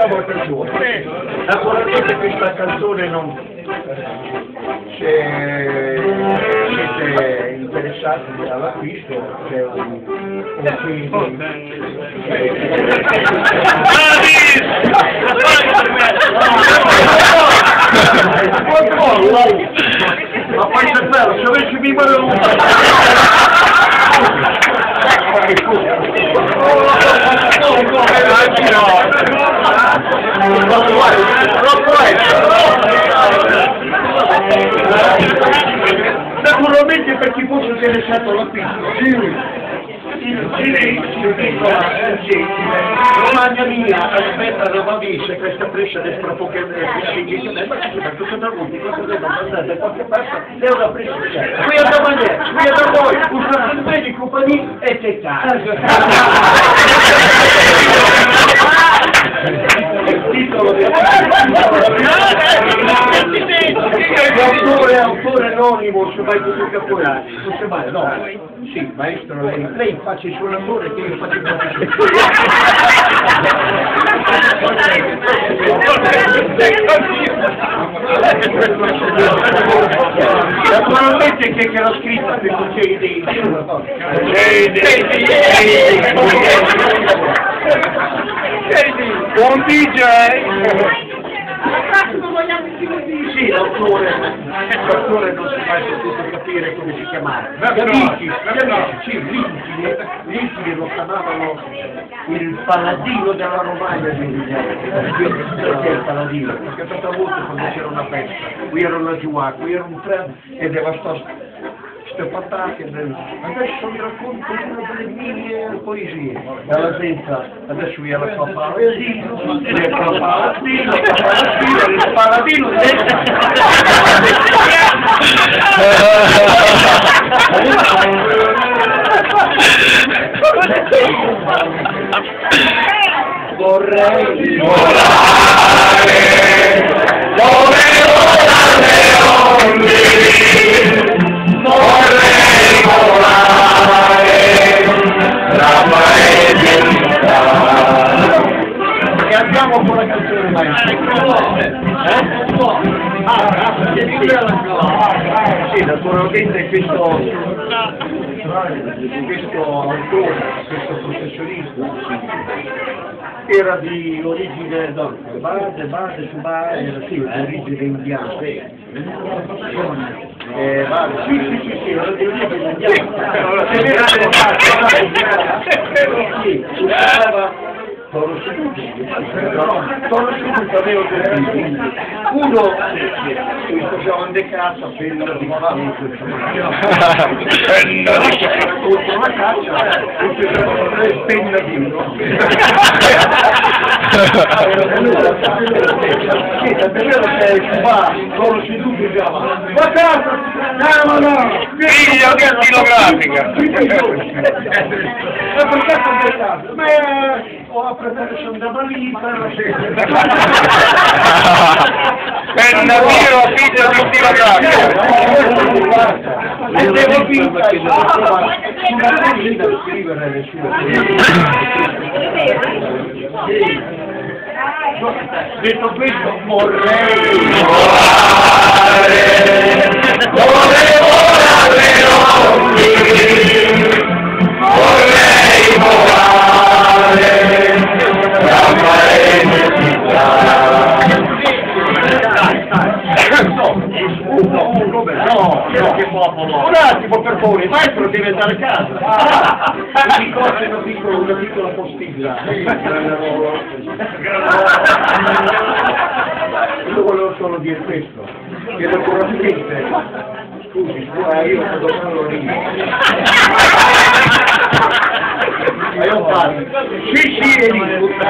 facciamo la canzone. Naturalmente questa canzone non... Se siete interessati all'acquisto c'è un film. Ma poi c'è bello, se avessi vivo le luce! Naturalmente per chi fosse interessato all'acquisto, Romagna mia, aspetta, non va vista questa pressa del proprio ma tutto da voi, cosa devo mandare qualche parte, è una pressa, qui a domani, qui a voi, usate bene compagnie e tettare. Il titolo autore anonimo, se vai tutto caporale, non si mai, no, sì, maestro, lei faccia il suo lavoro che io faccio il mio. Naturalmente che l'ho scritta per c'è dei buon DJ! Sì, l'autore non si fa tutto capire come si chiamava. L'Intili lo chiamavano il paladino della Romagna, perché il paladino? Perché tante volte quando c'era una festa, qui era una giua, qui era un treno e devastava queste patate. Adesso vi racconto una delle mie poesie. Dalla senza, adesso vi era il paladino, il paladino, vorrei volare dove volare onde, vorrei volare tra paesi e città. E andiamo con la canzone sì, naturalmente questo autore, questo professionista era di origine, no, base su base, era sì, di origine indiana. Sì, era di origine indiana. Toro seduto avevo due figli, uno si sposava in casa per la di contro la caccia e si trovava penna di uno. Sì, davvero che va, Toro seduto diceva, ma casa, no, figlio che stilografica. Ma perché sono del caso? Ho apprezzato che sono andato lì per la sera. Bernardino, figlio di stilografica. E devo finta sulla pagina di scrivere le sue. Detto questo, vorrei volare, vorrei volare, tra paesi e città. No, che popolo! Un attimo per favore, il maestro deve andare a casa. Mi corre una piccola postilla. Io volevo solo dire questo, che naturalmente, scusi, io non sono lì. Sì, è lì.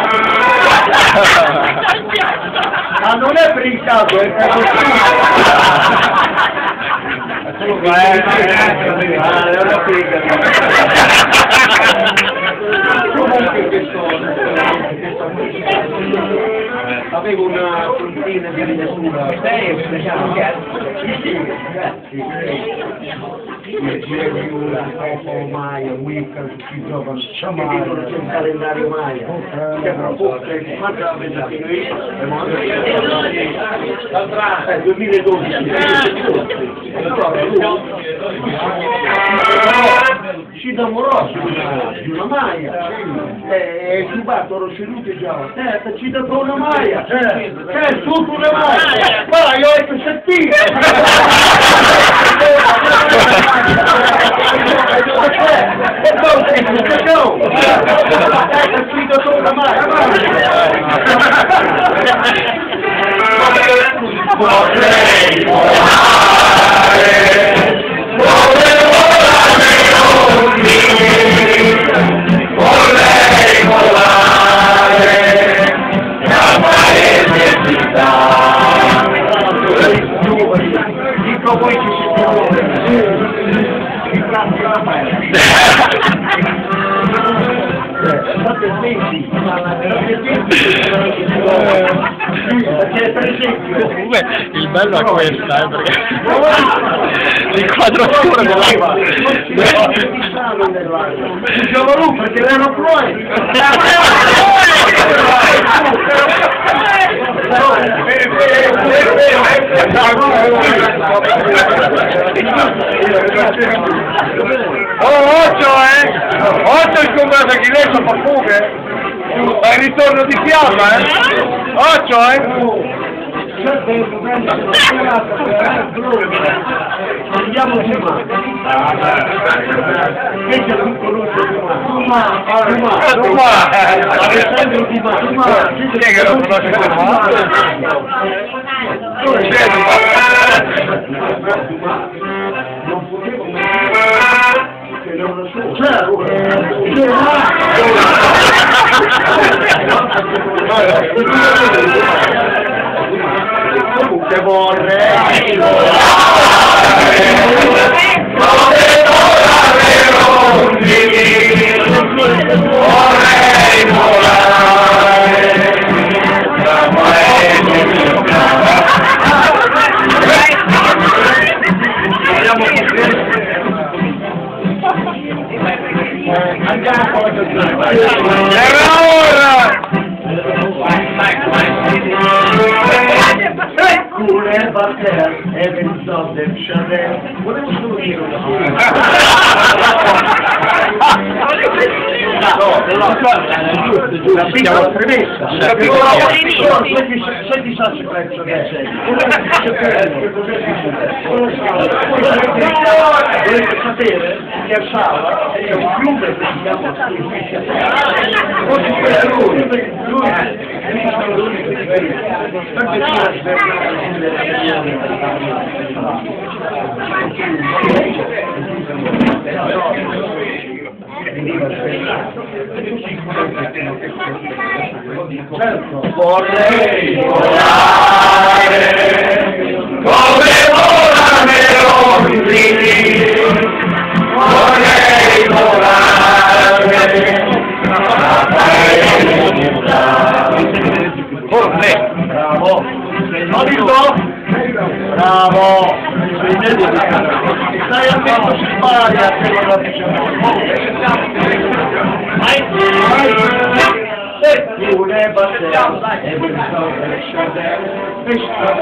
Ma non è per il caso, è per comunque questo avevo una puntina di lettura. Maya, Wicca, tutti i giovani, c'è il calendario Maya, che era quanto avete finito? 2012, ci innamorò di una Maya, e Subato ceduto già, ci dà una Maya, c'è tutto una Maya, ma io ho detto sentire! Vorrei volare, vorrei volare, da paese città. Dico voi che si Comunque il bello è questa, perché l'inquadratura dell'acqua. Diceva lui perché erano pronti. Oh, occhio, occhio il comprato chi lei fa fuga, ma il ritorno di fiamma, occhio, Andiamoci ma. Che c'è un conosco di ma. Alessandro di ma. Chi è che lo conosce di ma? Chi è di ma? Non potevo che non lo so. Comunque vorrei volevo solo dire una la piccola premessa, se ti sa se prezzo volete sapere che a Sala c'è un fiume che si chiama vorrei volare come volare rondini, vorrei volare da paese città. Bravo! Ho detto? Bravo! Stai attento si sbaglia che non la Pure battere e pensavo che scendere e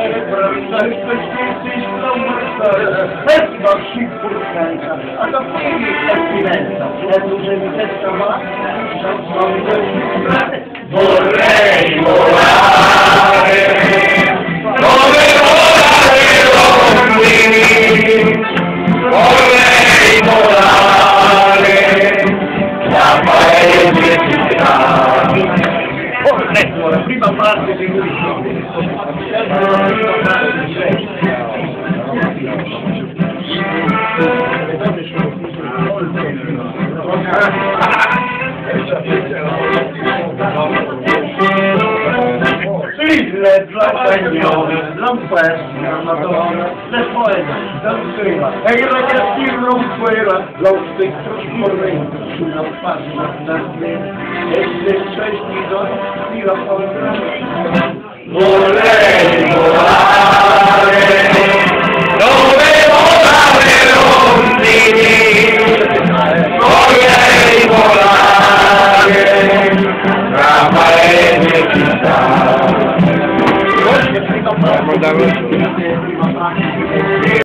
si purcanza ad aprire la finestra e tu sei in testa ma Vorrei volare come volare rondini, vorrei volare da paese città. Ecco la prima parte di lui. Il Dracagnone, l'Ampesta, la Madonna, le poeta, danzeva, e il ragazzino rompeva lo spettro scorrente sulla pagina d'armene, e se sei sfido, ti la paura. vorrei volare, dove volare rondini, vorrei volare, tra paesi e città.